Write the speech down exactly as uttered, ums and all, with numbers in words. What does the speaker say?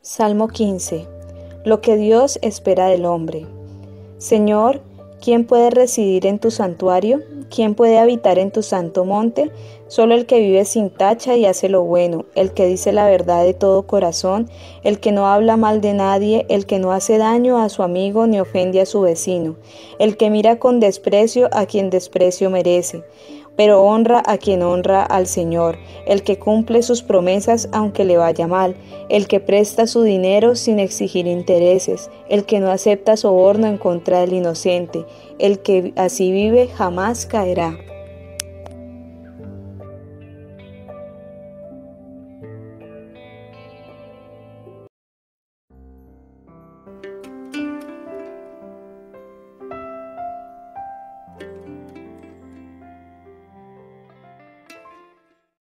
Salmo quince. Lo que Dios espera del hombre. Señor, ¿quién puede residir en tu santuario? ¿Quién puede habitar en tu santo monte? Solo el que vive sin tacha y hace lo bueno, el que dice la verdad de todo corazón, el que no habla mal de nadie, el que no hace daño a su amigo ni ofende a su vecino, el que mira con desprecio a quien desprecio merece, pero honra a quien honra al Señor, el que cumple sus promesas aunque le vaya mal, el que presta su dinero sin exigir intereses, el que no acepta soborno en contra del inocente, el que así vive jamás caerá.